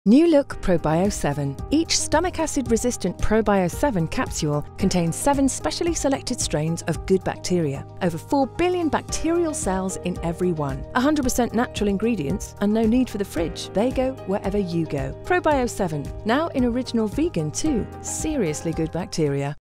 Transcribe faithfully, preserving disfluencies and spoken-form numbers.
New look Probio seven. Each stomach acid-resistant Probio seven capsule contains seven specially selected strains of good bacteria. Over four billion bacterial cells in every one. one hundred percent natural ingredients and no need for the fridge. They go wherever you go. Probio seven, now in original vegan too. Seriously good bacteria.